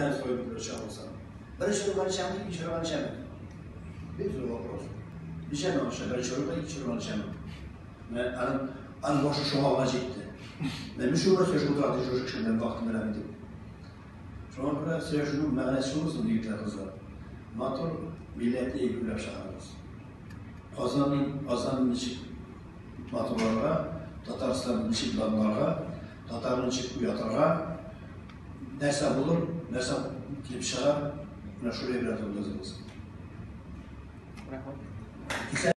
Seni soyup çağırsan. Bir çorba içemem, iki çorba içemem. Bir sürü вопрос. İçemem aşağı, bir çorba, iki çorba içemem. Ben başı şu hava çekti. Ben bir şurada söyleyeyim, bu tarafta çocuk şimdiden vaktim veremedim. Şu an burada size şunun mənəsi olsun büyükler kızlar. Motor milleti eğitimler şahırız. Kazanın içi motorlara, Tatarstan'ın içi planlara, Tatar'ın içi kuyatarğa, neyse bulur, neyse kilip şahar, şuraya biraz olacağız.